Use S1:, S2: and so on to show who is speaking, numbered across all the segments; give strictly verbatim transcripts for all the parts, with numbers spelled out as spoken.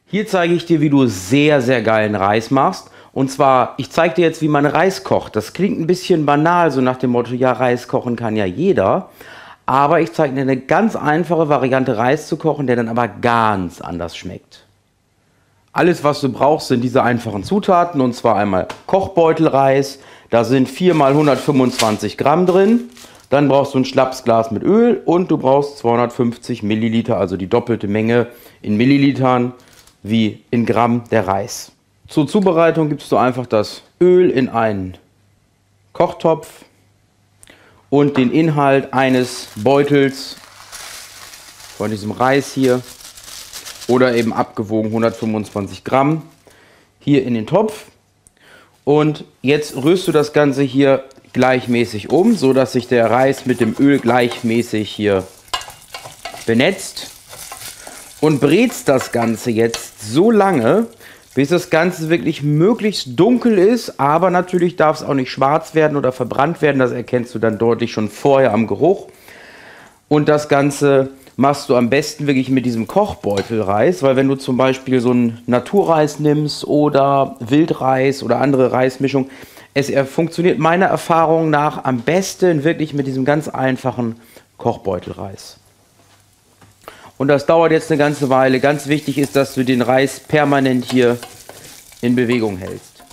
S1: Hier zeige ich dir, wie du sehr, sehr geilen Reis machst. Und zwar, ich zeige dir jetzt, wie man Reis kocht. Das klingt ein bisschen banal, so nach dem Motto, ja, Reis kochen kann ja jeder. Aber ich zeige dir eine ganz einfache Variante, Reis zu kochen, der dann aber ganz anders schmeckt. Alles, was du brauchst, sind diese einfachen Zutaten. Und zwar einmal Kochbeutelreis. Da sind vier mal hundertfünfundzwanzig Gramm drin. Dann brauchst du ein Schnapsglas mit Öl und du brauchst zweihundertfünfzig Milliliter, also die doppelte Menge in Millilitern wie in Gramm der Reis. Zur Zubereitung gibst du einfach das Öl in einen Kochtopf und den Inhalt eines Beutels von diesem Reis hier oder eben abgewogen hundertfünfundzwanzig Gramm hier in den Topf. Und jetzt rührst du das Ganze hier gleichmäßig um, so dass sich der Reis mit dem Öl gleichmäßig hier benetzt. Und brätst das Ganze jetzt so lange, bis das Ganze wirklich möglichst dunkel ist, aber natürlich darf es auch nicht schwarz werden oder verbrannt werden. Das erkennst du dann deutlich schon vorher am Geruch. Und das Ganze machst du am besten wirklich mit diesem Kochbeutelreis, weil wenn du zum Beispiel so einen Naturreis nimmst oder Wildreis oder andere Reismischung, es funktioniert meiner Erfahrung nach am besten wirklich mit diesem ganz einfachen Kochbeutelreis. Und das dauert jetzt eine ganze Weile. Ganz wichtig ist, dass du den Reis permanent hier in Bewegung hältst.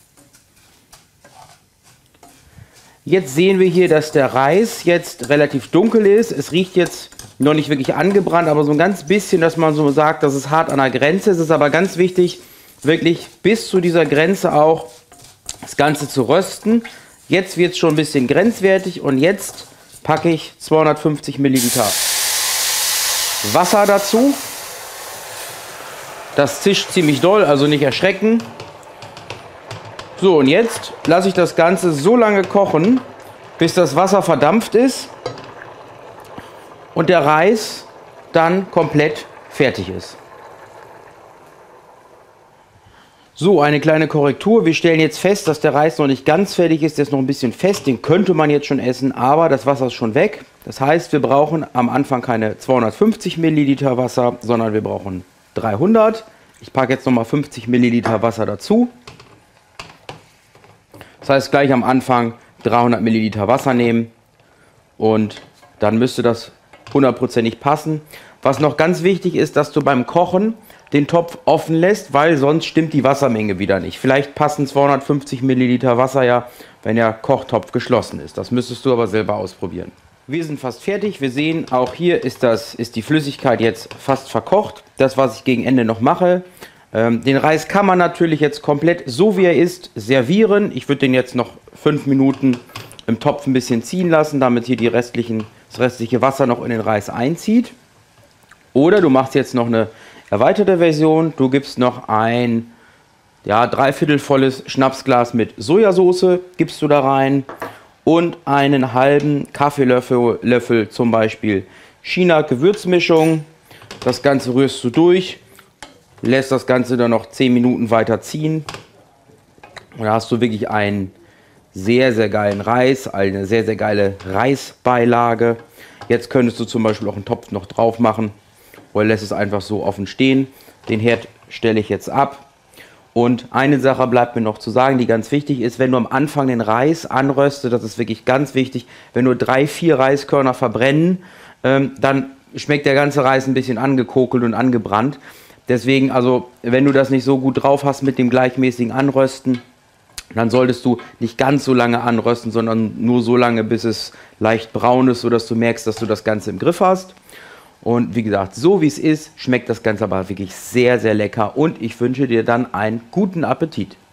S1: Jetzt sehen wir hier, dass der Reis jetzt relativ dunkel ist. Es riecht jetzt noch nicht wirklich angebrannt, aber so ein ganz bisschen, dass man so sagt, dass es hart an der Grenze ist. Es ist aber ganz wichtig, wirklich bis zu dieser Grenze auch das Ganze zu rösten. Jetzt wird es schon ein bisschen grenzwertig und jetzt packe ich zweihundertfünfzig Milliliter Wasser dazu. Das zischt ziemlich doll, also nicht erschrecken. So, und jetzt lasse ich das Ganze so lange kochen, bis das Wasser verdampft ist und der Reis dann komplett fertig ist. So, eine kleine Korrektur. Wir stellen jetzt fest, dass der Reis noch nicht ganz fertig ist. Der ist noch ein bisschen fest. Den könnte man jetzt schon essen, aber das Wasser ist schon weg. Das heißt, wir brauchen am Anfang keine zweihundertfünfzig Milliliter Wasser, sondern wir brauchen dreihundert. Ich packe jetzt nochmal fünfzig Milliliter Wasser dazu. Das heißt, gleich am Anfang dreihundert Milliliter Wasser nehmen und dann müsste das hundertprozentig passen. Was noch ganz wichtig ist, dass du beim Kochen den Topf offen lässt, weil sonst stimmt die Wassermenge wieder nicht. Vielleicht passen zweihundertfünfzig Milliliter Wasser ja, wenn der Kochtopf geschlossen ist. Das müsstest du aber selber ausprobieren. Wir sind fast fertig. Wir sehen, auch hier ist, das, ist die Flüssigkeit jetzt fast verkocht. Das, was ich gegen Ende noch mache. Ähm, den Reis kann man natürlich jetzt komplett, so wie er ist, servieren. Ich würde den jetzt noch fünf Minuten im Topf ein bisschen ziehen lassen, damit hier die restlichen, das restliche Wasser noch in den Reis einzieht. Oder du machst jetzt noch eine erweiterte Version. Du gibst noch ein ja, dreiviertel volles Schnapsglas mit Sojasauce, gibst du da rein und einen halben Kaffeelöffel Löffel zum Beispiel China-Gewürzmischung. Das Ganze rührst du durch, lässt das Ganze dann noch zehn Minuten weiter ziehen. Und da hast du wirklich einen sehr, sehr geilen Reis, eine sehr, sehr geile Reisbeilage. Jetzt könntest du zum Beispiel auch einen Topf noch drauf machen. Oder lässt es einfach so offen stehen. Den Herd stelle ich jetzt ab. Und eine Sache bleibt mir noch zu sagen, die ganz wichtig ist, wenn du am Anfang den Reis anröstest, das ist wirklich ganz wichtig, wenn nur drei, vier Reiskörner verbrennen, ähm, dann schmeckt der ganze Reis ein bisschen angekokelt und angebrannt. Deswegen, also wenn du das nicht so gut drauf hast mit dem gleichmäßigen Anrösten, dann solltest du nicht ganz so lange anrösten, sondern nur so lange, bis es leicht braun ist, sodass du merkst, dass du das Ganze im Griff hast. Und wie gesagt, so wie es ist, schmeckt das Ganze aber wirklich sehr, sehr lecker. Und ich wünsche dir dann einen guten Appetit.